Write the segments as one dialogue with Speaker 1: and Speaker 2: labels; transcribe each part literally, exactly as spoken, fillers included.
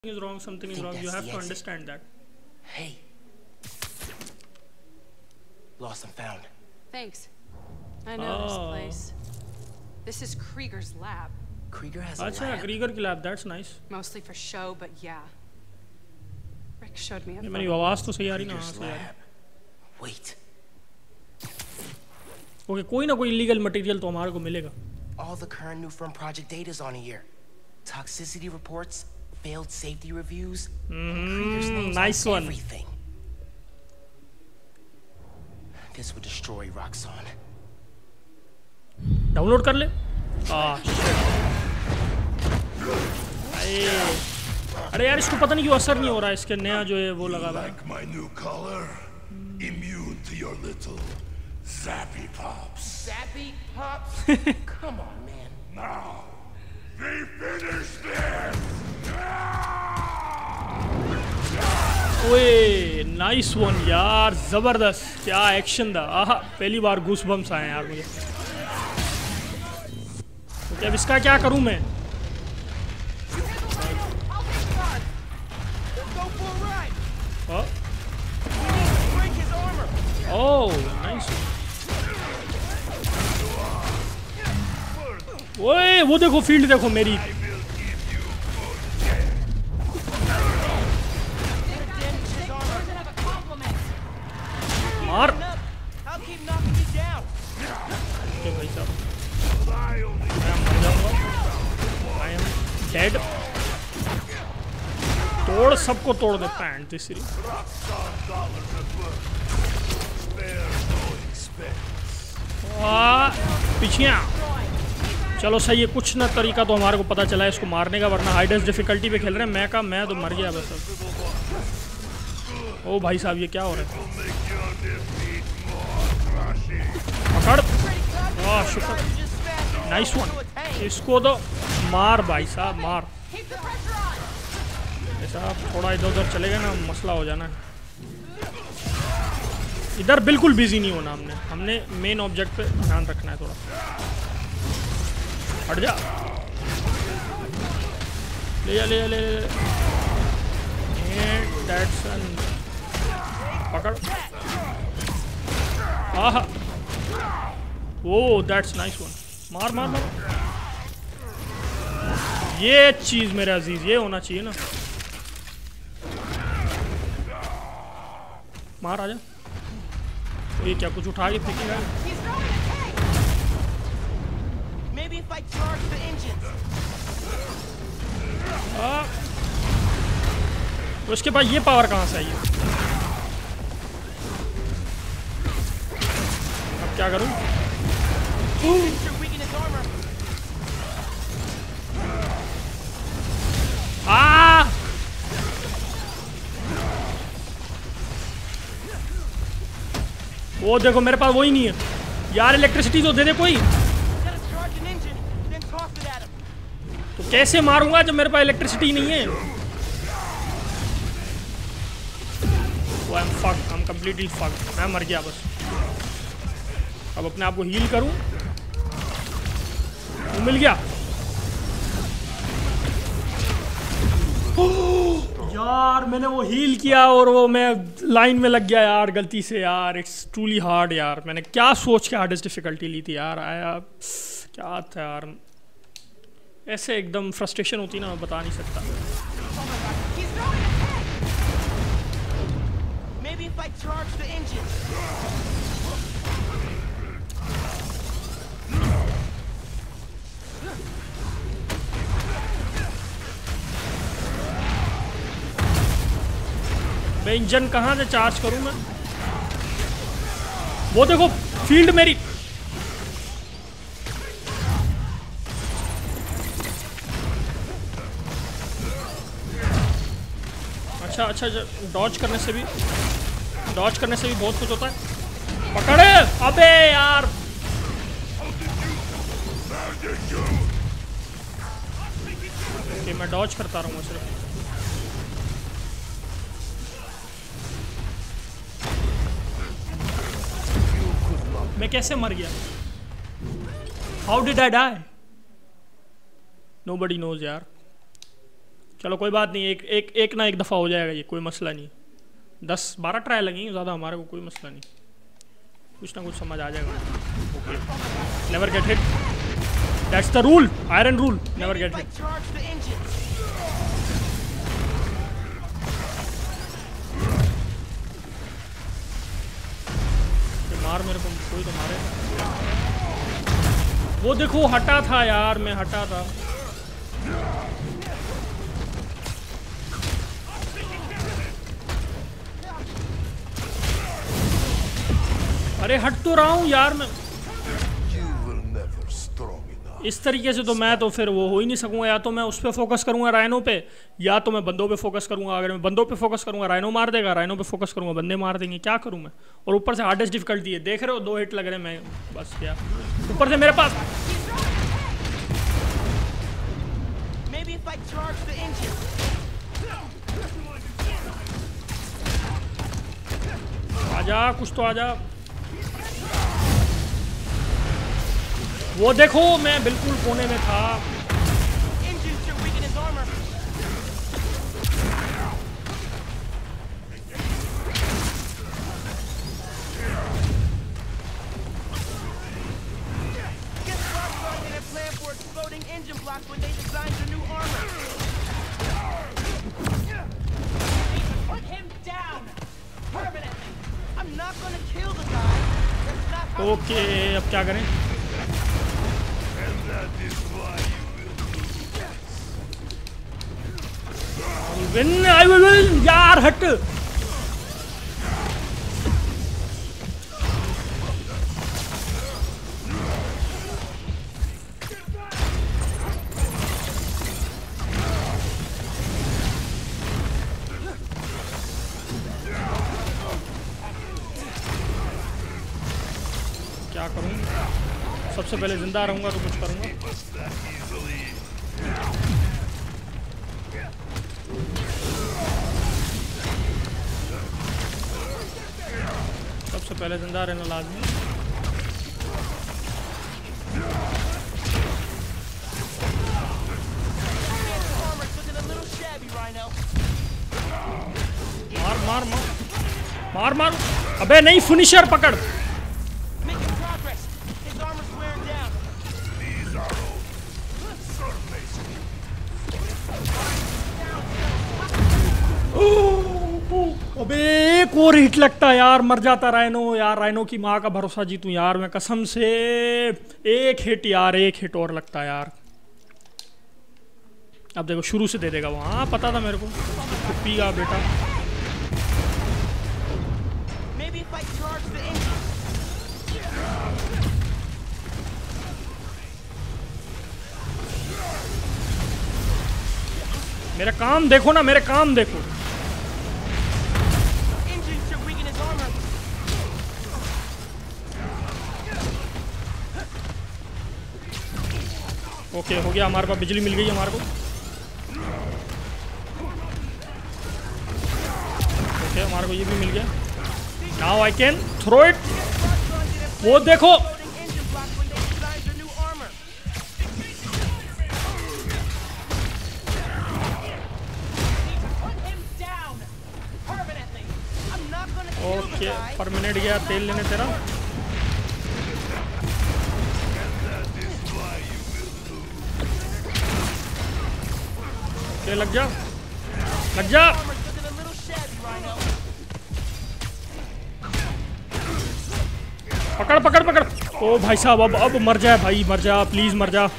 Speaker 1: is wrong, something is wrong. You have to understand that.
Speaker 2: Hey. Lost and found.
Speaker 3: Thanks. I know
Speaker 1: oh.
Speaker 3: this place. This is Krieger's lab.
Speaker 2: Krieger has a
Speaker 1: Achha,
Speaker 2: lab?
Speaker 1: Krieger ki lab, that's nice.
Speaker 3: Mostly for show, but yeah. Rick showed me a
Speaker 1: मेरी आवाज तो सही आ रही ना
Speaker 2: Krieger's
Speaker 1: सही आ रही.
Speaker 2: lab. Wait.
Speaker 1: Okay, कोई ना कोई illegal material तो हमारे को मिलेगा.
Speaker 2: All the current new firm project data is on here. Toxicity reports, failed safety reviews.
Speaker 1: Mm, nice one.
Speaker 2: Everything. This would destroy Roxxon.
Speaker 1: Download कर ले. Ah shit. अरे अरे यार इसको पता नहीं क्यों असर नहीं हो रहा है इसके नया जो है वो लगा हुआ है.
Speaker 4: Like my new color, immune to your little zappy pops.
Speaker 2: Zappy pops? Come on, man.
Speaker 4: Now, we finish this.
Speaker 1: ओए नाइस वन यार, जबरदस्त, क्या एक्शन था. आहा, पहली बार गूस बम्स आए यार मुझे. तो अब इसका क्या करूं मैं? Oh nice. ओए वो देखो फील्ड देखो मेरी. मार. ओके भाई साहब, मैं मर जाऊंगा. I am dead. तोड़, सबको तोड़ दे पैंट तीसरी. पिछिया. चलो सही है, कुछ ना तरीका तो हमारे को पता चला है इसको मारने का, वरना हाईडेस्ट डिफिकल्टी पे खेल रहे हैं. मैं का मैं तो मर गया बस. ओ भाई साहब ये क्या हो रहा है? पकड़. वाह शुक्र, नाइस वन. इसको तो मार भाई साहब, मार. साहब थोड़ा इधर उधर चले गए ना, मसला हो जाना है. इधर बिल्कुल बिजी नहीं होना हमने हमने मेन ऑब्जेक्ट पे ध्यान रखना है थोड़ा. हट जा. ले जा ले जा ले ले. पकड़. आहा. Oh that's nice one. मार मार मार. ये चीज मेरे अजीज ये होना चाहिए ना. मार आजा. ये क्या कुछ उठा के फेंकेगा? तो उसके पास ये पावर कहाँ से आई है? अब क्या करूं? आ! वो देखो मेरे पास वही नहीं है यार. इलेक्ट्रिसिटी तो दे दे कोई. तो कैसे मारूंगा जब मेरे पास इलेक्ट्रिसिटी नहीं है? वो I am fucked, I am completely fucked. मैं मर गया बस. अब अपने आप को हील करूं. वो मिल गया. यार मैंने वो हील किया और वो मैं लाइन में लग गया यार गलती से यार. इट्स ट्रूली हार्ड यार. मैंने क्या सोच के हार्डेस्ट डिफिकल्टी ली थी यार. आया क्या था यार, ऐसे एकदम फ्रस्ट्रेशन होती ना, मैं बता नहीं सकता. मैं इंजन कहाँ से चार्ज करूं मैं? वो देखो फील्ड मेरी. अच्छा अच्छा, डॉज करने से भी डॉज करने से भी बहुत कुछ होता है. पकड़े. अबे यार ओके, मैं डॉज करता रहूंगा सिर्फ. मैं कैसे मर गया? How did I die? Nobody knows यार. चलो कोई बात नहीं, एक एक एक ना एक दफ़ा हो जाएगा ये, कोई मसला नहीं। दस बारह ट्राई लगेंगे ज़्यादा, हमारे को कोई मसला नहीं, कुछ ना कुछ समझ आ जाएगा। Okay, never get hit, that's the rule, iron rule, never get hit. मार मेरे को, कोई तो मारे। वो देखो हटा था यार, मैं हटा था। अरे हट तो रहा हूँ यार मैं। इस तरीके से तो मैं तो फिर वो हो ही नहीं सकूंगा, या तो मैं उस पर फोकस करूंगा राइनो पे, या तो मैं बंदों पे फोकस करूंगा। अगर मैं बंदों पे फोकस करूंगा राइनो मार देगा, राइनो पे फोकस करूंगा बंदे मार देंगे, क्या करूं मैं। और ऊपर से हार्डेस्ट डिफिकल्टी है, देख रहे हो दो हिट लग रहे हैं, मैं बस क्या। ऊपर से मेरे पास आजा, कुछ तो आजा। वो देखो मैं बिल्कुल कोने में था। ओके, अब क्या करें। Win, I will win, यार हट। क्या करूं, सबसे पहले जिंदा रहूंगा तो कुछ करूंगा। सबसे पहले जिंदा रहना लाजमी। मार मार मार मार मार, अबे नहीं, फिनिशर पकड़। अबे एक और हिट लगता यार, मर जाता राइनो यार। राइनो की माँ का भरोसा जीतूं यार मैं कसम से। एक हिट यार, एक हिट और लगता यार। अब देखो शुरू से दे देगा वो, हाँ पता था मेरे को, पीगा बेटा। मेरा काम देखो ना, मेरे काम देखो। ओके हो गया, हमारे पास बिजली मिल गई हमारे को। ओके हमारे को ये भी मिल गया। Now I can throw it. वो देखो ओके, परमानेंट गया तेल लेने तेरा। ओके लग जा, लग जा। पकड़ पकड़ पकड़। ओ भाई साहब, अब अब मर जा भाई, मर जा प्लीज, मर जा।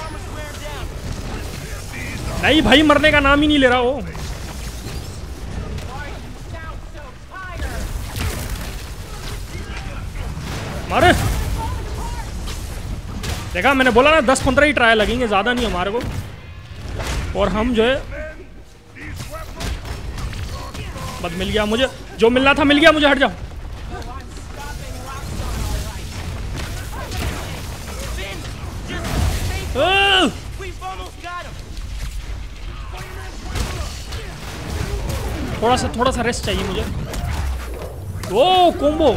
Speaker 1: नहीं भाई, मरने का नाम ही नहीं ले रहा वो। मारे, देखा मैंने बोला ना, दस पंद्रह ही ट्रायल लगेंगे, ज्यादा नहीं हमारे को। और हम जो है, बस मिल गया मुझे जो मिलना था, मिल गया मुझे। हट जाओ। थोड़ा सा थोड़ा सा रेस्ट चाहिए मुझे। ओ कोम्बो,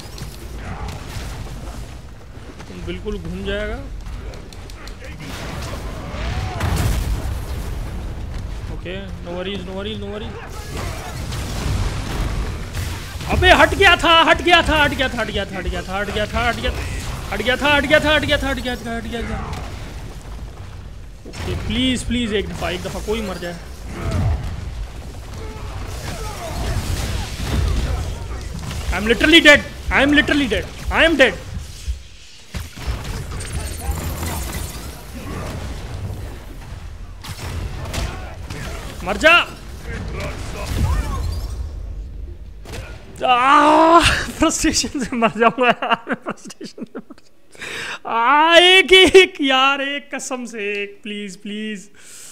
Speaker 1: बिल्कुल घूम जाएगा। Okay, no worries no worries no worries. अबे हट गया था हट गया था हट गया था हट गया था हट गया था हट गया था हट गया हट गया था हट गया था हट गया था हट गया था हट गया था। ओके प्लीज प्लीज एक दफा एक दफा कोई मर जाए। I am literally dead I am literally dead I am dead. मर जा। फ्रस्ट्रेशन से मर जाऊंगा यार, फ्रस्ट्रेशन से मर आ एक एक यार, एक कसम से एक, please please.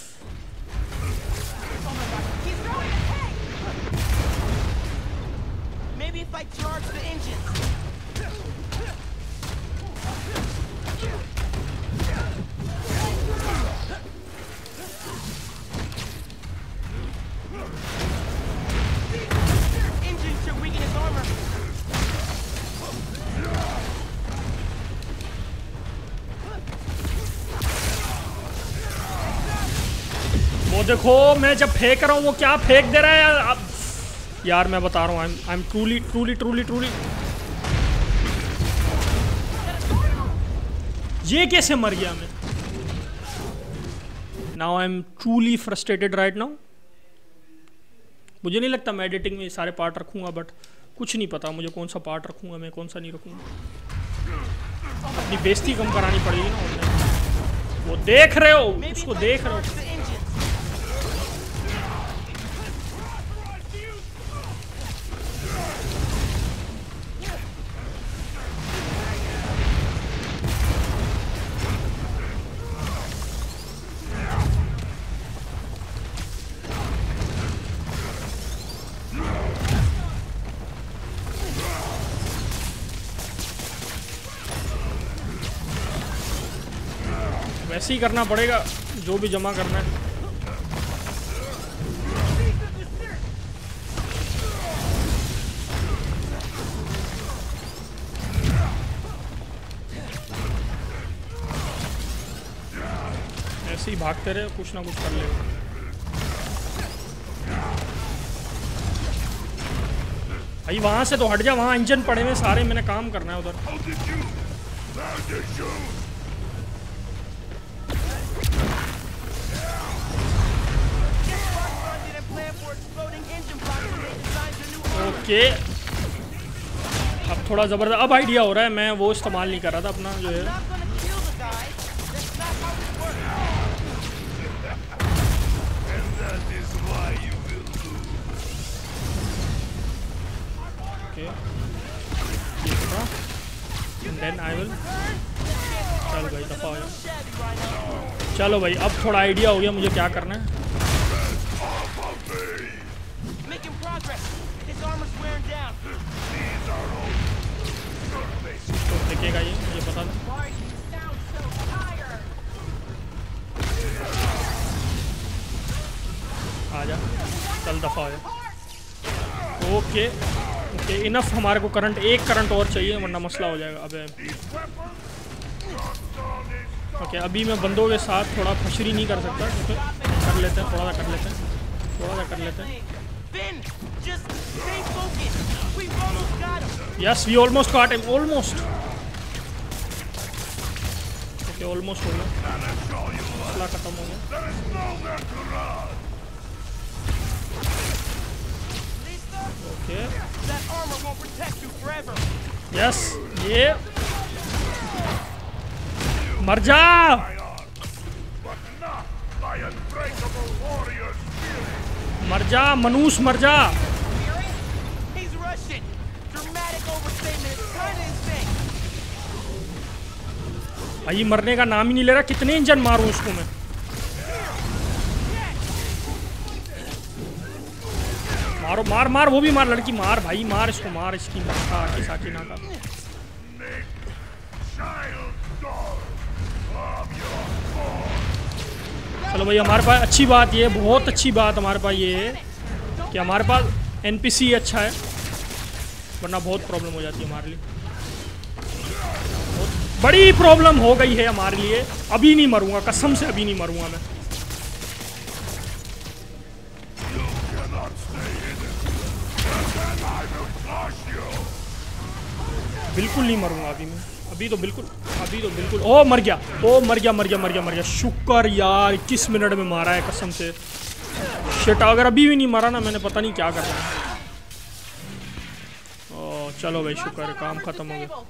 Speaker 2: Maybe if I charge the engines. Engines should weaken his armor.
Speaker 1: वो देखो मैं जब फेंक रहा हूँ वो क्या फेंक दे रहा है यार। अब यार मैं बता रहा हूँ, I am truly truly truly truly. ये कैसे मर गया मैं? Now I am truly frustrated right now. मुझे नहीं लगता मैं एडिटिंग में सारे पार्ट रखूंगा, बट कुछ नहीं पता मुझे कौन सा पार्ट रखूंगा मैं, कौन सा नहीं रखूंगा। अपनी बेइज्जती कम करानी पड़ेगी ना ऑनलाइन। वो देख रहे हो, उसको देख रहे हो। वैसे ही करना पड़ेगा जो भी जमा करना है। ऐसे ही भागते रहे, कुछ ना कुछ कर ले। भाई वहां से तो हट जा, वहां इंजन पड़े हुए सारे, मैंने काम करना है उधर। ओके अब थोड़ा ज़बरदस्त अब आइडिया हो रहा है। मैं वो इस्तेमाल नहीं कर रहा था अपना जो है। Okay then I will. चलो भाई दफा हो जाओ। चलो भाई अब थोड़ा आइडिया हो गया मुझे क्या करना है। तो देखेगा ये मुझे पता था। आ जा चल दफा हो जा। Okay okay enough. हमारे को करंट एक करंट और चाहिए वरना मसला हो जाएगा। अबे ओके अभी मैं बंदों के साथ थोड़ा फशरी नहीं कर सकता, तो कर लेते हैं थोड़ा सा कर लेते हैं थोड़ा सा कर लेते हैं। Yes we almost got him almost. Okay almost हो गया, मसला खत्म हो गया। ओके यस ये मर जा। मर जा मनूस मर जा। भाई मरने का नाम ही नहीं ले रहा। कितने इंजन मारूं उसको मैं? मारो मार मार वो भी मार, लड़की मार भाई मार इसको, मार इसकी माता की साकिना का। चलो भाई हमारे पास अच्छी बात ये बहुत अच्छी बात हमारे पास ये है कि हमारे पास एनपीसी अच्छा है, वरना बहुत प्रॉब्लम हो जाती है हमारे लिए। बहुत बड़ी प्रॉब्लम हो गई है हमारे लिए। अभी नहीं मरूंगा कसम से, अभी नहीं मरूंगा मैं। बिल्कुल नहीं मरूंगा अभी मैं, अभी तो बिल्कुल, अभी तो बिल्कुल। ओ मर गया, ओ मर गया मर गया मर गया मर गया। शुक्र यार इक्कीस मिनट में मारा है कसम से। शिट, अगर अभी भी नहीं मारा ना मैंने पता नहीं क्या करना है। ओ चलो भाई शुक्र है, काम खत्म हो गया।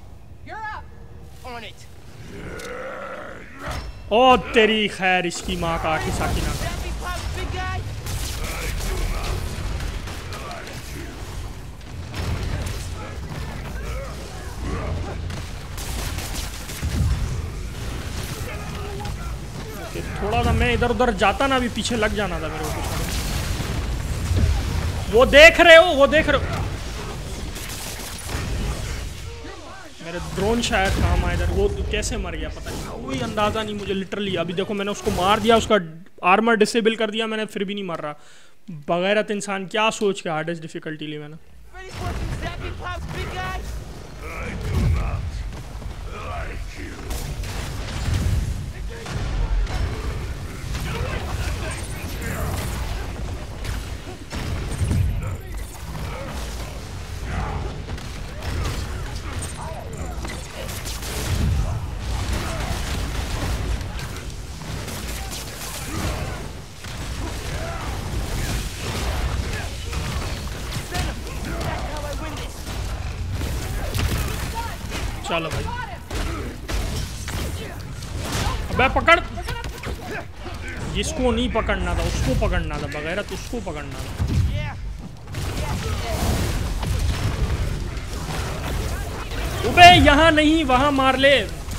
Speaker 1: ओ तेरी खैर इसकी माँ का आखी साकी ना। थोड़ा सा मैं इधर उधर जाता ना, अभी पीछे लग जाना था मेरे को कुछ। वो देख रहे हो, वो देख रहे हो मेरे ड्रोन शायद काम आए इधर। वो कैसे मर गया पता नहीं, कोई अंदाजा नहीं मुझे लिटरली। अभी देखो मैंने उसको मार दिया, उसका आर्मर डिसेबल कर दिया मैंने, फिर भी नहीं मर रहा। बगैरत इंसान क्या सोच के हार्डेस्ट डिफिकल्टी ली मैंने। चलो भाई, अबे पकड़, जिसको नहीं पकड़ना था उसको पकड़ना था, बगैर तो उसको पकड़ना था। अबे यहाँ नहीं, वहां मार ले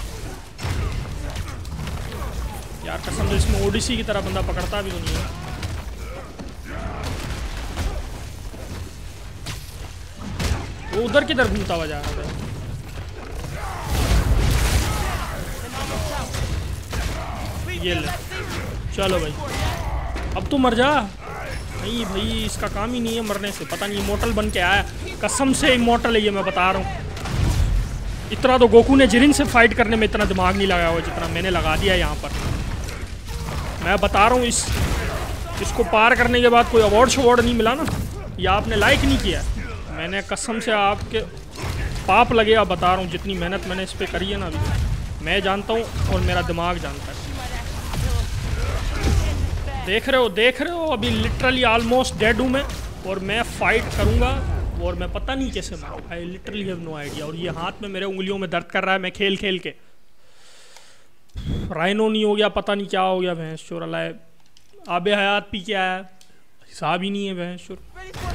Speaker 1: यार, कसम से इसमें ओडिसी की तरह बंदा पकड़ता भी तो नहीं है। वो उधर किधर घूमता हुआ जा रहा था। ये ले, चलो भाई अब तू मर जा। नहीं भाई इसका काम ही नहीं है मरने से, पता नहीं इमोर्टल बन के आया, कसम से इमोर्टल है ये, मैं बता रहा हूँ। इतना तो गोकू ने जिरिन से फाइट करने में इतना दिमाग नहीं लगाया हुआ जितना मैंने लगा दिया यहाँ पर। मैं बता रहा हूँ इस इसको पार करने के बाद कोई अवार्ड शवार्ड नहीं मिला ना, या आपने लाइक नहीं किया, मैंने कसम से आपके पाप लगे। आप बता रहा हूँ जितनी मेहनत मैंने इस पर करी है ना अभी, मैं जानता हूँ और मेरा दिमाग जानता है। देख रहे हो देख रहे हो अभी लिटरली ऑलमोस्ट डेड हूँ मैं, और मैं फाइट करूँगा और मैं पता नहीं कैसे मारूँ। I literally have no idea. और ये हाथ में मेरे उंगलियों में दर्द कर रहा है, मैं खेल खेल के। राइनो नहीं हो गया, पता नहीं क्या हो गया भैंस चोर लाए। आबे हयात पी के आया, हिसाब ही नहीं है भैंस चोर।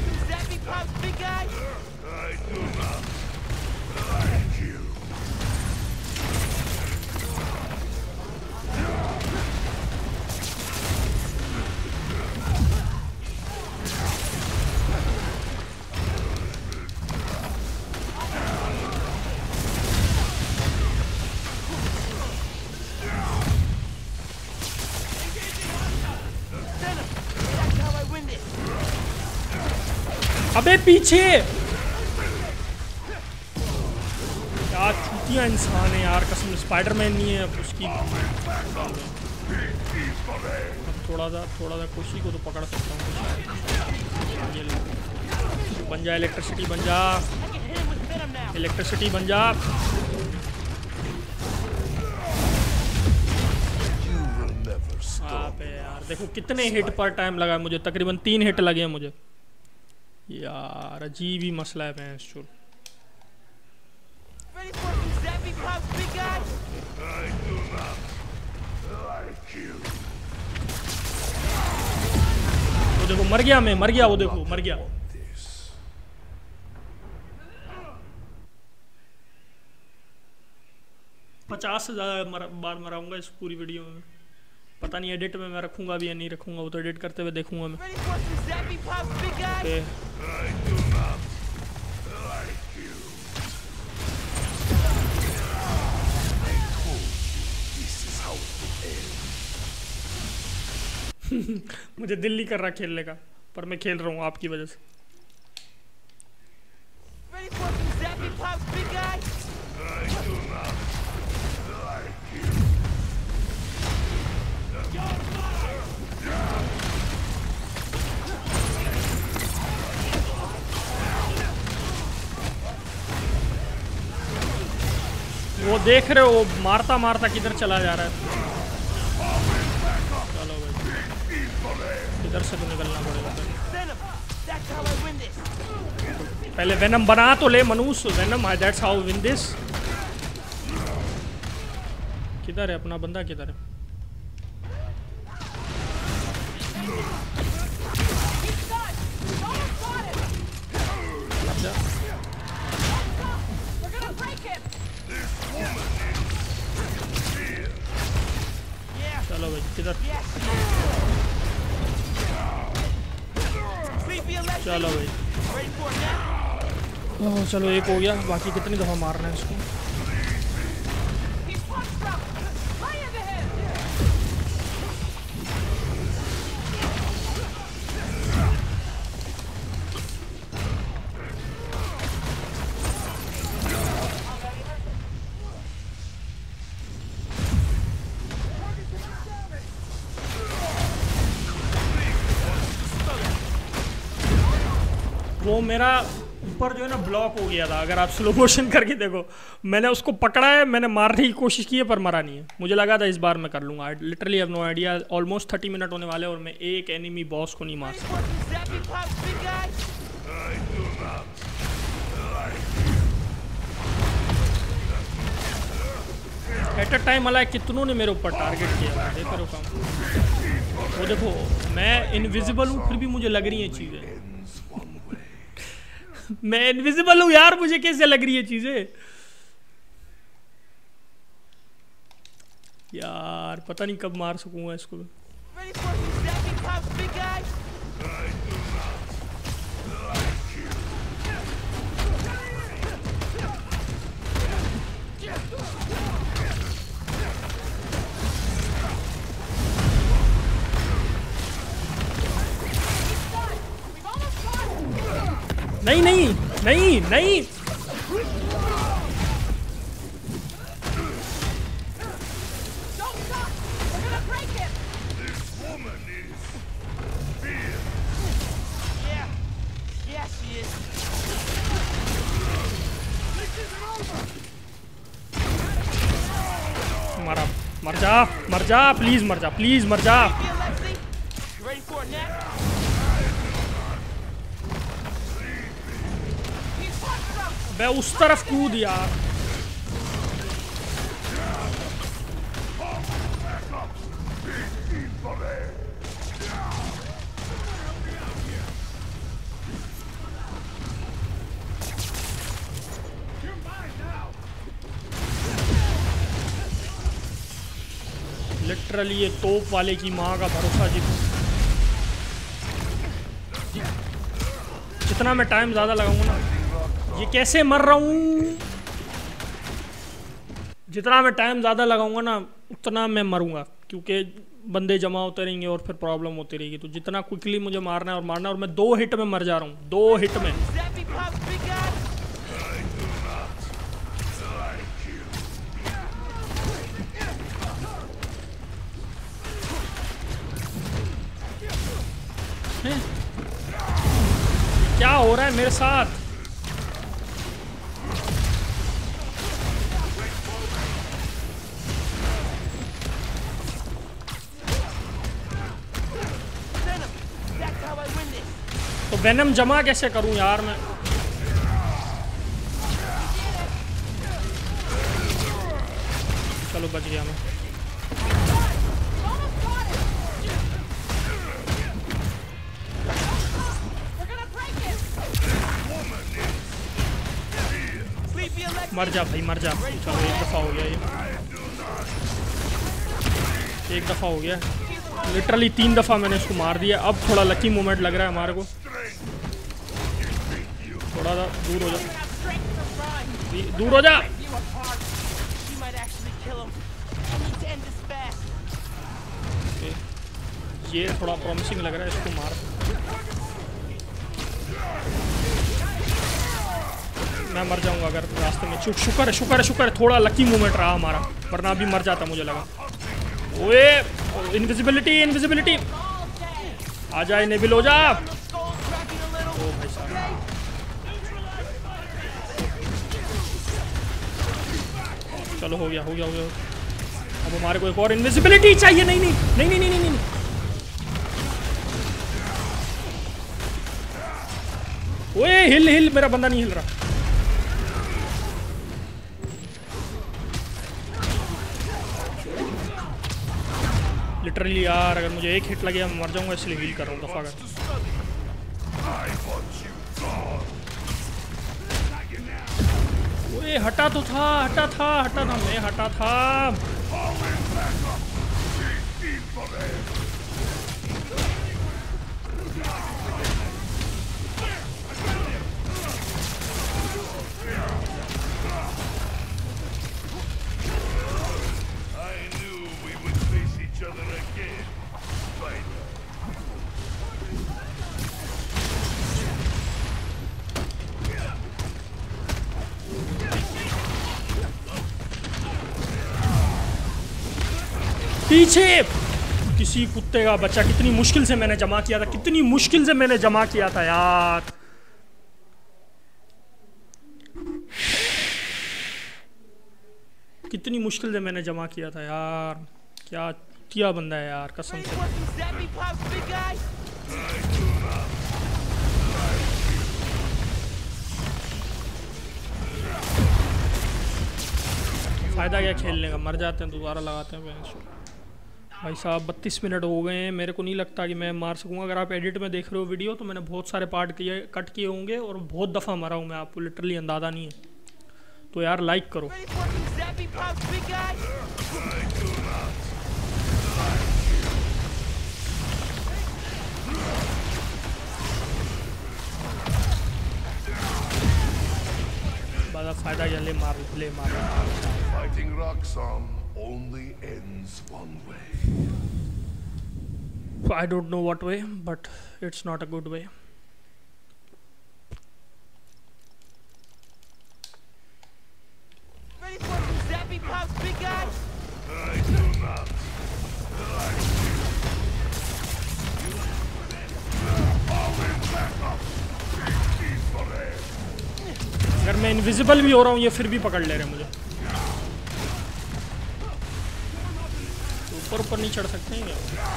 Speaker 1: अबे पीछे, क्या चूतिया इंसान है यार कसम। स्पाइडरमैन नहीं है उसकी। थोड़ा सा थोड़ा सा खुशी को तो पकड़ सकता हूँ। ये बन जा, इलेक्ट्रिसिटी बन जा, इलेक्ट्रिसिटी बन जा। आप यार देखो कितने हिट पर टाइम लगा मुझे, तकरीबन तीन हिट लगे हैं मुझे यार। अजीब ही मसला है भैंस चोर। वो देखो मर गया, मैं मर गया, वो देखो मर गया। पचास से ज्यादा बार मराऊंगा इस पूरी वीडियो में। पता नहीं एडिट में मैं रखूंगा भी या नहीं रखूंगा, वो तो एडिट करते हुए देखूंगा मैं। okay. मुझे दिल नहीं कर रहा खेलने का, पर मैं खेल रहा हूँ आपकी वजह से। वो देख रहे हो मारता मारता किधर चला जा रहा है। चलो भाई किधर से तो निकलना पड़ेगा। पहले वेनम बना तो ले मनुष्य। Venom that's how win this. किधर है अपना बंदा, किधर है? चलो भाई किधर, चलो भाई ओह चलो एक हो गया। बाकी कितनी दफ़ा मारना है इसको? वो मेरा ऊपर जो है ना ब्लॉक हो गया था। अगर आप स्लो मोशन करके देखो, मैंने उसको पकड़ा है, मैंने मारने की कोशिश की है पर मरा नहीं है। मुझे लगा था इस बार मैं कर लूँगा। Literally have no idea. Almost thirty minute होने वाले और मैं एक एनिमी बॉस को नहीं मार सकता। एट अ टाइम अलाइक कितनों ने मेरे ऊपर टारगेट किया। देख रहे हो काम? वो देखो मैं इनविजिबल हूँ फिर भी मुझे लग रही हैं चीज़ें। मैं इनविजिबल हूँ यार, मुझे कैसे लग रही है चीजें यार। पता नहीं कब मार सकूंगा इसको। नहीं नहीं नहीं नहीं मरा, मर जा मर जा प्लीज, मर जा प्लीज, मर जा। मैं उस तरफ कूद यार। लिटरली ये तोप वाले की माँ का भरोसा जी। जितना मैं टाइम ज्यादा लगाऊंगा ना, ये कैसे मर रहा हूँ, जितना मैं टाइम ज़्यादा लगाऊंगा ना उतना मैं मरूंगा, क्योंकि बंदे जमा होते रहेंगे और फिर प्रॉब्लम होती रहेगी। तो जितना क्विकली मुझे मारना है और मारना है, और मैं दो हिट में मर जा रहा हूँ, दो हिट में। क्या हो रहा है मेरे साथ? तो वेनम जमा कैसे करूं यार मैं? चलो बच गया मैं। मर जा भाई मर जा। चलो एक दफ़ा हो गया, ये एक दफ़ा हो गया। लिटरली तीन दफ़ा मैंने इसको मार दिया। अब थोड़ा लकी मोमेंट लग रहा है हमारे को। थोड़ा सा दूर हो जा, दूर हो जा। okay. ये थोड़ा प्रॉमिसिंग लग रहा है, इसको मार। मैं मर जाऊंगा अगर रास्ते में। शुक्र है शुक्र है शुक्र है थोड़ा लकी मोमेंट रहा हमारा, वरना अभी मर जाता मुझे लगा। ओए इनविजिबिलिटी इनविजिबिलिटी, आ जा इनेबल हो जा। ओ भाई साहब चलो हो गया हो गया हो गया। अब हमारे को एक और इनविजिबिलिटी चाहिए। नहीं नहीं नहीं नहीं नहीं नहीं, नहीं। ओए हिल हिल, मेरा बंदा नहीं हिल रहा। लिटरली यार अगर मुझे एक हिट लगे मैं मर जाऊंगा, इसलिए हील कर रहा हूँ दफा कर। ओए हटा तो था हटा था हटा था मैं हटा था। पीछे किसी कुत्ते का बच्चा, कितनी मुश्किल से मैंने जमा किया था, कितनी मुश्किल से मैंने जमा किया था यार। कितनी मुश्किल से मैंने जमा किया था यार। क्या किया बंदा है यार कसम से। फायदा क्या खेलने का, मर जाते हैं दोबारा लगाते हैं। भाई साहब बत्तीस मिनट हो गए हैं, मेरे को नहीं लगता कि मैं मार सकूंगा। अगर आप एडिट में देख रहे हो वीडियो तो मैंने बहुत सारे पार्ट किए कट किए होंगे और बहुत दफ़ा मरा हूँ मैं, आपको लिटरली अंदाज़ा नहीं है। तो यार लाइक करो। बड़ा फायदा क्या, ले मार ले मार।
Speaker 4: Fighting Roxxon only ends one way.
Speaker 1: I don't know what way, but it's not a good way.
Speaker 5: Ready for some zappy pops, big guy?
Speaker 4: I do not. Falling back up. Peacefully.
Speaker 1: अगर मैं invisible भी हो रहा हूँ ये फिर भी पकड़ ले रहे हैं मुझे। ऊपर ऊपर नहीं चढ़ सकते हैं क्या?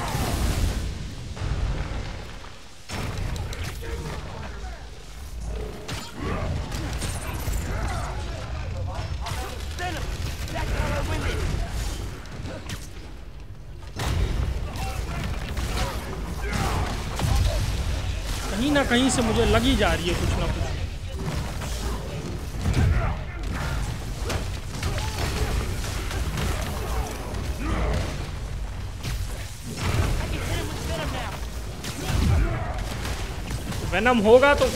Speaker 1: कहीं ना कहीं से मुझे लगी जा रही है कुछ ना कुछ। वेनम होगा तो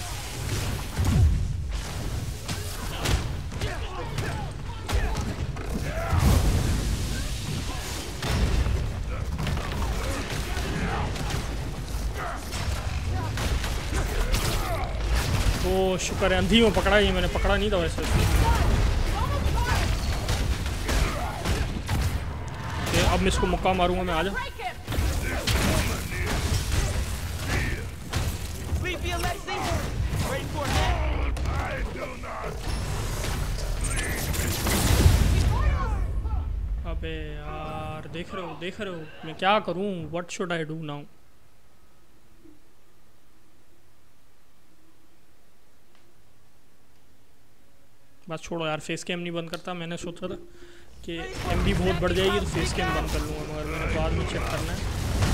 Speaker 1: ओ शुक्र है अंधी में पकड़ा ही, मैंने पकड़ा नहीं था वैसे। अब मैं इसको मुक्का मारूंगा मैं। आ जा अबे यार, देख रहे हो देख रहे हो मैं क्या करूं? What should I do now? बस छोड़ो यार, फेस कैम नहीं बंद करता। मैंने सोचा था कि एमबी बहुत बढ़ जाएगी तो फेस कैम बंद कर लूँगा, मगर मैंने बाद में चेक करना है।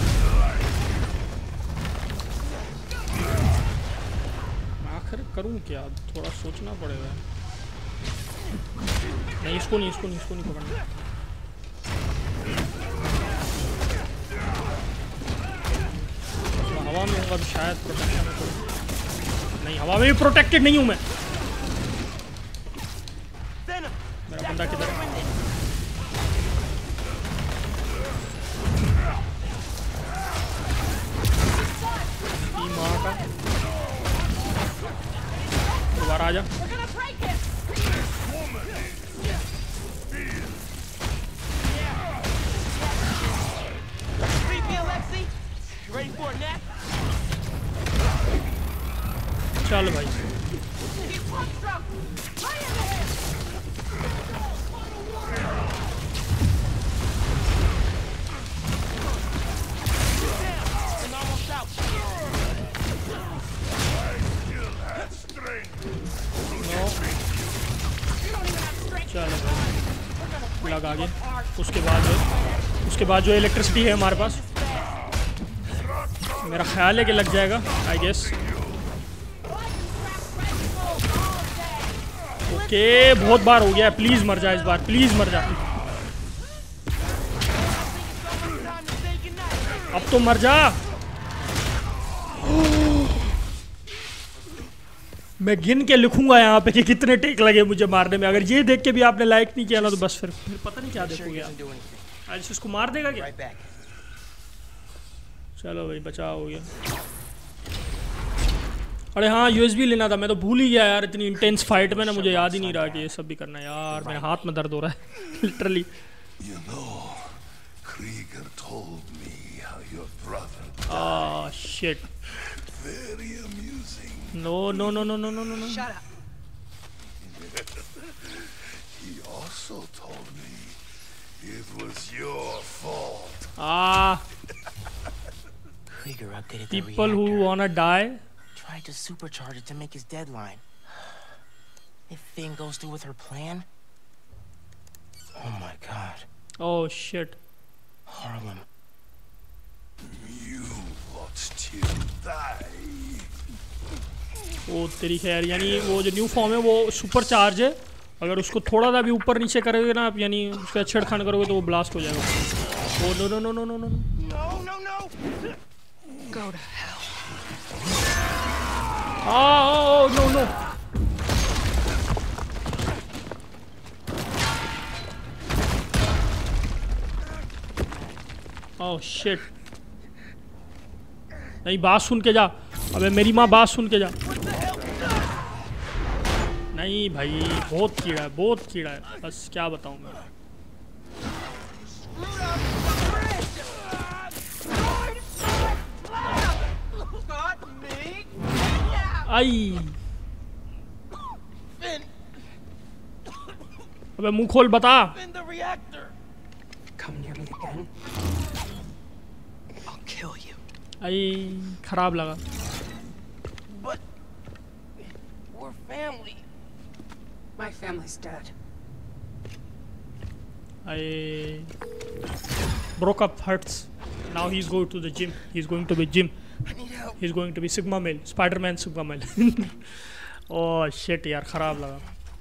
Speaker 1: आखिर करूँ क्या, थोड़ा सोचना पड़ेगा। नहीं इसको नहीं इसको नहीं इसको नहीं पकड़ना। हवा में होगा तो शायद प्रोटेक्शन है। नहीं हवा में भी प्रोटेक्टेड नहीं हूँ मैं। मेरा बंदा किधर है? माँ का दोबारा आ जा। चल भाई तक आगे। उसके बाद जो उसके बाद जो इलेक्ट्रिसिटी है हमारे पास, मेरा ख्याल है कि लग जाएगा आई गेस। ओके बहुत बार हो गया, प्लीज़ मर जा इस बार, प्लीज़ मर जा। अब तो मर जा। मैं गिन के लिखूंगा यहाँ पे कि कितने टेक लगे मुझे मारने में। अगर ये देख के भी आपने लाइक नहीं किया ना तो बस फिर फिर पता नहीं क्या देखोगे आप। आज इसको मार देगा क्या?
Speaker 2: Right back.
Speaker 1: चलो भाई बचाव हो गया। अरे हाँ यूएसबी लेना था, मैं तो भूल ही गया यार। इतनी इंटेंस फाइट में ना मुझे याद ही नहीं रहा कि ये सब भी करना है यार। मेरे हाथ में दर्द हो रहा है literally.
Speaker 4: You know, Krieger told me how your brother
Speaker 1: Ah shit.
Speaker 4: very amusing.
Speaker 1: No no no no no no no no.
Speaker 3: Shut up.
Speaker 4: He also told me it was your fault.
Speaker 1: Ah,
Speaker 2: Krieger updated the
Speaker 1: people who
Speaker 2: reactor.
Speaker 1: wanna die.
Speaker 2: Tried to supercharge it to make his deadline. If Finn goes through with her plan... Oh my god.
Speaker 1: Oh shit.
Speaker 2: Harlem.
Speaker 4: You lot till die.
Speaker 1: वो तेरी खैर, यानी वो जो new form है वो super charge है। अगर उसको थोड़ा सा भी ऊपर नीचे करोगे ना आप, यानी उसका छेड़खानी करोगे तो वो ब्लास्ट हो जाएगा। Oh no no no no no no
Speaker 2: No, no, no!
Speaker 3: Go to hell.
Speaker 1: आ नो नो। Oh shit. नहीं बात सुन के जा। अबे मेरी माँ बात सुन के जा। नहीं भाई बहुत कीड़ा है, बहुत कीड़ा है, बस क्या बताऊँ मैं। आई अबे मुंह खोल बता।
Speaker 2: In the reactor!
Speaker 3: Come near me again. I'll kill you.
Speaker 1: आई खराब लगा।
Speaker 2: But... we're family.
Speaker 3: My family's dead.
Speaker 1: I broke up hurts. Now he's going to the gym. He's going to be gym.
Speaker 2: I need help.
Speaker 1: He's going to be Sigma male. Spider-Man Sigma male. Oh shit यार खराब लगा।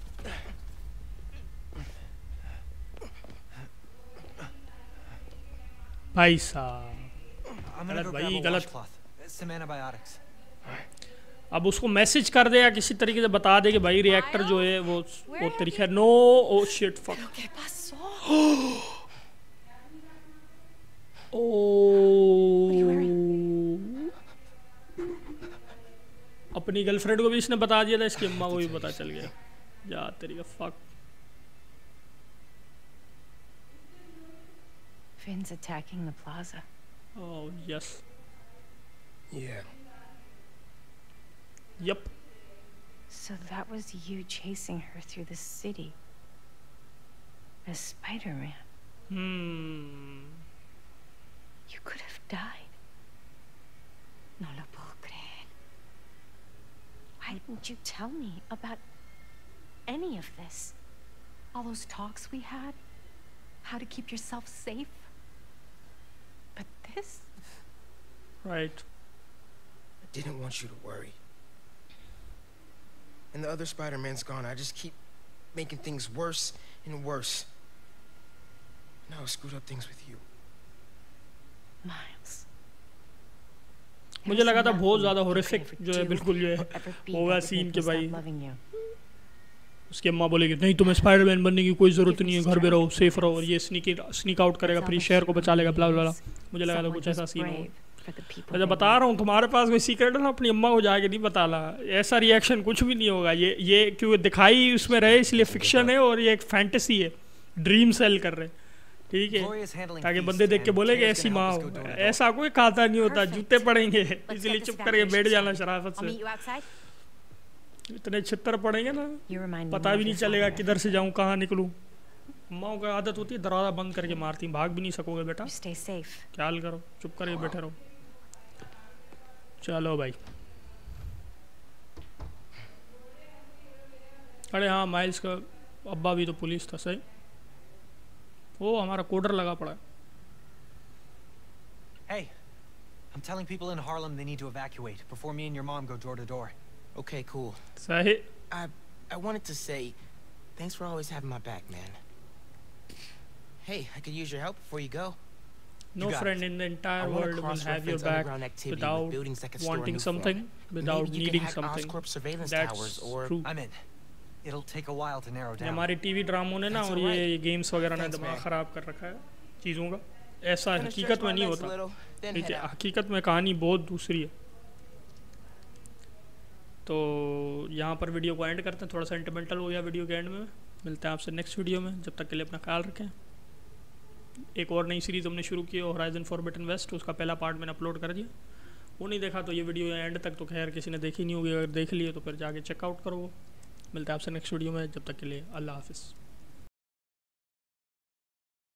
Speaker 1: भाई साहब गलत भाई गलत।
Speaker 5: Some antibiotics.
Speaker 1: अब उसको मैसेज कर दे या किसी तरीके से बता दे कि भाई रिएक्टर जो है वो वो तरीके है। No oh shit fuck.
Speaker 3: ¿Qué pasó?
Speaker 1: अपनी गर्लफ्रेंड को भी इसने बता दिया था, इसकी अम्मा को भी पता चल गया। जा तेरी का fuck.
Speaker 6: Finn's attacking the plaza.
Speaker 1: Oh yes.
Speaker 2: Yeah.
Speaker 1: Yep.
Speaker 6: So that was you chasing her through the city. As Spider-Man.
Speaker 1: Hmm.
Speaker 6: You could have died. No lo puedo creer. Why didn't you tell me about any of this? All those talks we had? How to keep yourself safe? But this?
Speaker 1: Right.
Speaker 2: I didn't want you to worry. And the other Spider-Man's gone. I just keep making things worse and worse. Now I screwed up things with you.
Speaker 6: Miles.
Speaker 1: मुझे लगा था बहुत ज़्यादा horrific जो है बिल्कुल जो है होगा सीन के भाई उसकी अम्मा बोलेगी नहीं तुम्हें स्पाइडरमैन बनने की कोई ज़रूरत नहीं है, घर में रहो, सेफ रहो, और ये स्नीक स्नीक आउट करेगा, फिर शहर को बचा लेगा, ब्ला ब्ला ब्ला। मुझे लगा था कुछ ऐसा सीन हो। मैं जब बता रहा हूँ तुम्हारे पास कोई सीक्रेट है ना, अपनी अम्मा को जाके नहीं बताना। ऐसा रिएक्शन कुछ भी नहीं होगा। ये ये क्यों दिखाई उसमें रहे इसलिए फिक्शन है और ये एक फैंटेसी है, ड्रीम सेल कर रहे, ठीक है, ताकि बंदे देख के बोले कि ऐसी माँ हो। ऐसा कोई खाता नहीं होता, जूते पड़ेंगे, इसलिए चुप करके बैठ जाना शराफत से। इतने छितर पड़ेंगे ना पता भी नहीं चलेगा किधर से जाऊं कहाँ निकलूं। अम्माओं की आदत होती है दरवाजा बंद करके मारती, भाग भी नहीं सकोगे बेटा, ख्याल करो, चुप करके बैठे रहो। चलो भाई। अरे हाँ माइल्स का अब्बा भी तो पुलिस था, सही ओ हमारा कोडर लगा पड़ा है।
Speaker 5: Hey, I'm telling people in Harlem they need to evacuate before me and your mom go door to door.
Speaker 2: Okay, cool.
Speaker 1: सही।
Speaker 2: I I wanted to say, thanks for always having my back, man. Hey, I could use your help before you go.
Speaker 1: No
Speaker 5: got
Speaker 1: friend
Speaker 5: it.
Speaker 1: in the
Speaker 2: I
Speaker 1: entire
Speaker 2: want
Speaker 1: world
Speaker 2: to
Speaker 1: will have your
Speaker 2: cross-reference
Speaker 1: back
Speaker 2: underground activity with
Speaker 1: without
Speaker 2: buildings that could store a
Speaker 1: wanting
Speaker 2: new
Speaker 1: something,
Speaker 2: form.
Speaker 1: without
Speaker 2: Maybe you
Speaker 1: needing
Speaker 2: could hack
Speaker 1: something.
Speaker 2: Oscorp surveillance
Speaker 1: That's
Speaker 2: towers, or
Speaker 1: true.
Speaker 5: I'm in. It'll take a while to narrow
Speaker 1: ये
Speaker 5: down.
Speaker 1: हमारी TV ड्रामों ने ना
Speaker 2: That's
Speaker 1: और
Speaker 2: all
Speaker 1: ये
Speaker 2: right.
Speaker 1: Games वगैरह ने
Speaker 2: Thanks,
Speaker 1: दिमाग
Speaker 2: man.
Speaker 1: ख़राब कर रखा है चीज़ों का। ऐसा
Speaker 2: Gonna
Speaker 1: हकीकत
Speaker 2: stretch
Speaker 1: में
Speaker 2: my
Speaker 1: नहीं
Speaker 2: legs a
Speaker 1: होता,
Speaker 2: little, then
Speaker 1: ठीक
Speaker 2: head
Speaker 1: है?
Speaker 2: out.
Speaker 1: हकीकत में कहानी बहुत दूसरी है। तो यहाँ पर वीडियो को एंड करते हैं, थोड़ा सेंटिमेंटल हो गया वीडियो के एंड में। मिलते हैं आपसे नेक्स्ट वीडियो में, जब तक के लिए अपना ख्याल रखें। एक और नई सीरीज़ हमने शुरू की है होराइजन फॉरबिडन वेस्ट, उसका पहला पार्ट मैंने अपलोड कर दिया। वो नहीं देखा तो ये वीडियो एंड तक तो खैर किसी ने देखी नहीं होगी, अगर देख लिए तो फिर जाके चेकआउट करो। मिलते हैं आपसे नेक्स्ट वीडियो में, जब तक के लिए अल्लाह हाफिज़।